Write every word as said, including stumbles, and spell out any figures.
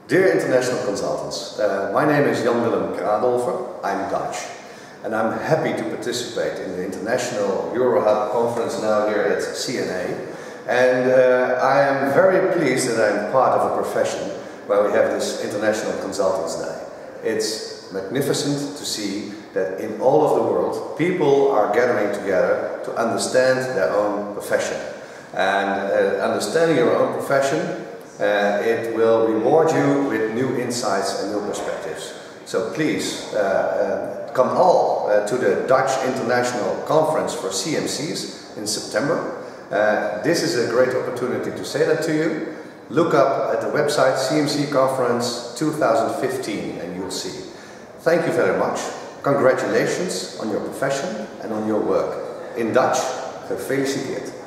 Dear international consultants, uh, my name is Jan-Willem Kradolfer, I'm Dutch, and I'm happy to participate in the International EuroHub conference now here at C N A. And uh, I am very pleased that I'm part of a profession where we have this International Consultants Day. It's magnificent to see that in all of the world people are gathering together to understand their own profession. And uh, understanding your own profession, Uh, it will reward you with new insights and new perspectives. So please uh, uh, come all uh, to the Dutch International Conference for C M Cs in September. Uh, this is a great opportunity to say that to you. Look up at the website C M C Conference two thousand fifteen and you'll see. Thank you very much. Congratulations on your profession and on your work. In Dutch, gefeliciteerd.